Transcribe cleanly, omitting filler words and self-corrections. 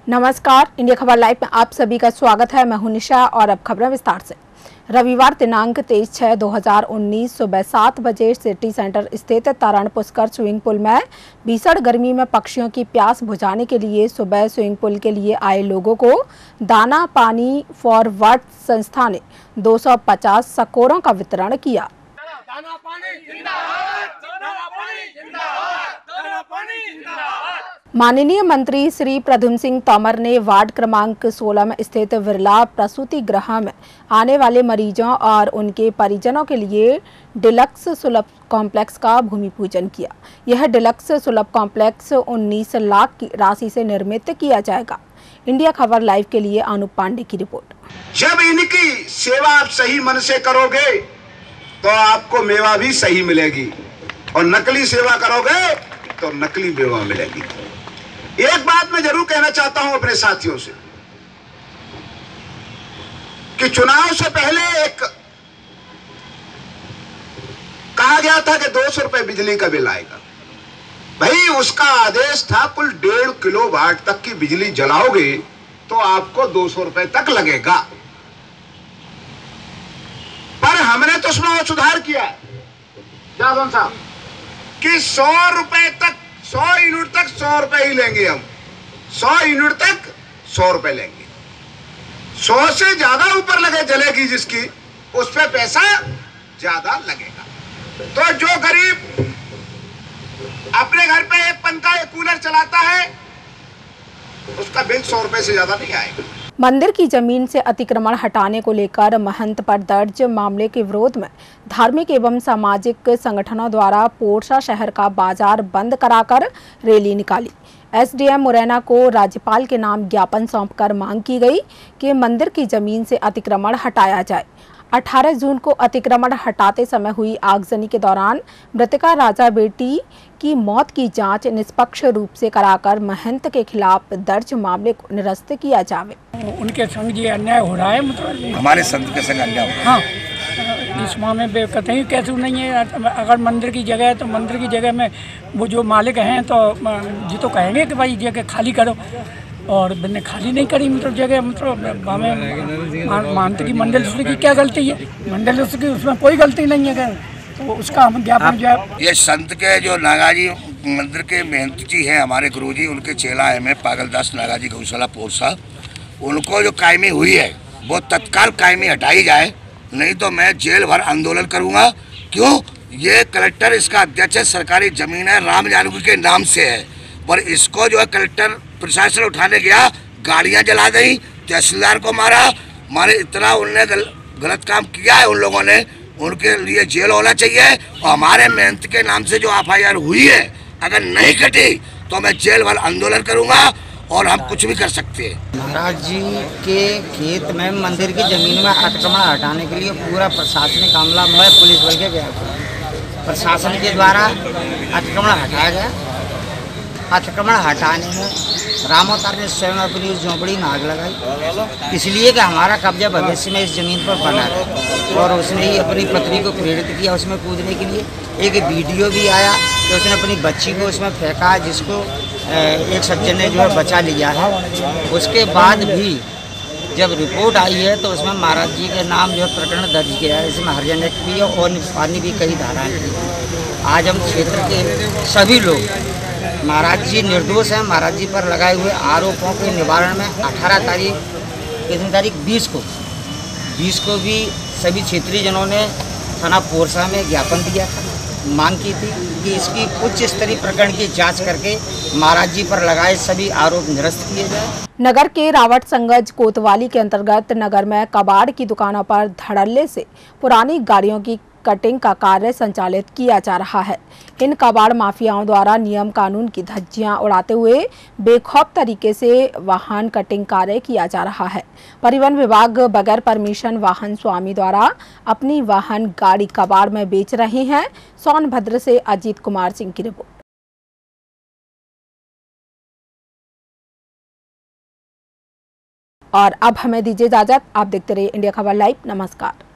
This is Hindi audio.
नमस्कार, इंडिया खबर लाइव में आप सभी का स्वागत है। मैं हूं निशा और अब खबरें विस्तार से। रविवार दिनांक 23/6/2019 सुबह 7 बजे सिटी सेंटर स्थित तारण पुष्कर स्विमिंग पूल में भीषण गर्मी में पक्षियों की प्यास बुझाने के लिए सुबह स्विमिंग पूल के लिए आए लोगों को दाना पानी फॉर वर्ड संस्था ने 250 सकोरों का वितरण किया। दाना पानी जिंदाबाद, दाना पानी जिंदाबाद, दाना पानी जिंदाबाद। माननीय मंत्री श्री प्रद्युम्न सिंह तोमर ने वार्ड क्रमांक 16 में स्थित विरला प्रसूति गृह में आने वाले मरीजों और उनके परिजनों के लिए डिलक्स सुलभ कॉम्प्लेक्स का भूमि पूजन किया। यह डिलक्स सुलभ कॉम्प्लेक्स 19 लाख की राशि से निर्मित किया जाएगा। इंडिया खबर लाइव के लिए अनुप पांडे की रिपोर्ट। जब इनकी सेवा आप सही मन से करोगे तो आपको मेवा भी सही मिलेगी, और नकली सेवा करोगे तो नकली मेवा मिलेगी। एक बात मैं जरूर कहना चाहता हूं अपने साथियों से कि चुनाव से पहले एक कहा गया था कि 200 रुपए बिजली का बिल आएगा। भाई, उसका आदेश था कुल 1.5 किलोवाट तक की बिजली जलाओगे तो आपको 200 रुपए तक लगेगा। पर हमने तो उसमें और सुधार किया जादौन साहब कि 100 रुपए तक, 100 यूनिट तक 100 रुपए ही लेंगे हम। 100 यूनिट तक 100 रुपए लेंगे। 100 से ज्यादा ऊपर लगे जलेगी जिसकी, उस पे पैसा ज्यादा लगेगा। तो जो गरीब अपने घर पे एक पंखा एक कूलर चलाता है उसका बिल 100 रुपए से ज्यादा नहीं आएगा। मंदिर की जमीन से अतिक्रमण हटाने को लेकर महंत पर दर्ज मामले के विरोध में धार्मिक एवं सामाजिक संगठनों द्वारा पोरसा शहर का बाजार बंद कराकर रैली निकाली। एसडीएम मुरैना को राज्यपाल के नाम ज्ञापन सौंपकर मांग की गई कि मंदिर की जमीन से अतिक्रमण हटाया जाए। 18 जून को अतिक्रमण हटाते समय हुई आगजनी के दौरान मृतका राजा बेटी की मौत की जांच निष्पक्ष रूप से कराकर महंत के खिलाफ दर्ज मामले को निरस्त किया जावे। उनके संग ये अन्याय हो रहा है, मतलब हमारे संत के संग अन्याय। हाँ, इस मामले में कतई कैसे नहीं है। अगर मंदिर की जगह है तो मंदिर की जगह में वो जो मालिक हैं तो जी तो कहेंगे कि भाई जगह खाली करो, और मैंने खाली नहीं करी। मतलब जगह, मतलब हमें मानते कि मंडल की क्या गलती है, मंडल की उसमें कोई गलती नहीं है, तो उसका हम ज्ञापन जो है। ये संत के जो नागाजी मंदिर के महंत जी हैं, हमारे गुरुजी, उनके चेला है में पागलदास नागाजी गौशाला पोरसा, उनको जो कायमी हुई है वो तत्काल कायमी हटाई जाए, नहीं तो मैं जेल भर आंदोलन करूंगा। क्यों? ये कलेक्टर इसका अध्यक्ष है, सरकारी जमीन है, राम जानकी के नाम से है, पर इसको जो है कलेक्टर प्रशासन उठाने गया, गाड़ियां जला दी, तहसीलदार को मारा, मारे। इतना उनने गलत काम किया है उन लोगों ने, उनके लिए जेल होना चाहिए। और हमारे महंत के नाम से जो एफआईआर हुई है अगर नहीं कटी तो मैं जेल भर आंदोलन करूंगा, और हम कुछ भी कर सकते हैं। महाराज जी के खेत में मंदिर की जमीन में अतिक्रमण हटाने के लिए पूरा प्रशासनिक अमला में पुलिस बल के गया, प्रशासन के द्वारा अतिक्रमण हटाया गया। अतिक्रमण हटाने में रामोतार ने स्वयं अपनी झोंपड़ी में आग लगाई, इसलिए कि हमारा कब्जा भविष्य में इस जमीन पर बना रहे, और उसने ही अपनी पत्नी को प्रेरित किया उसमें कूदने के लिए। एक वीडियो भी आया कि उसने अपनी बच्ची को उसमें फेंका, जिसको एक सज्जन ने जो है बचा लिया है। उसके बाद भी जब रिपोर्ट आई है तो उसमें महाराज जी के नाम जो है प्रकरण दर्ज किया है, इसमें हरिजन एक्ट भी है और पानी भी कई धाराएं हैं। आज हम क्षेत्र के सभी लोग, महाराज जी निर्दोष हैं, महाराज जी पर लगाए हुए आरोपों के निवारण में 18 तारीख, कितनी तारीख 20 को भी सभी क्षेत्रीय जनों ने थाना पोरसा में ज्ञापन दिया था, मांग की थी कि इसकी उच्च स्तरीय प्रकरण की जांच करके महाराज जी पर लगाए सभी आरोप निरस्त किए जाए। नगर के रावट संगज कोतवाली के अंतर्गत नगर में कबाड़ की दुकानों पर धड़ल्ले से पुरानी गाड़ियों की कटिंग का कार्य संचालित किया जा रहा है। इन कबाड़ माफियाओं द्वारा नियम कानून की धज्जियां उड़ाते हुए बेखौफ तरीके से वाहन कटिंग कार्य किया जा रहा है। परिवहन विभाग बगैर परमिशन वाहन स्वामी द्वारा अपनी वाहन गाड़ी कबाड़ में बेच रहे हैं। सोनभद्र से अजीत कुमार सिंह की रिपोर्ट। और अब हमें दीजिए इजाजत। आप देखते रहिए इंडिया खबर लाइव। नमस्कार।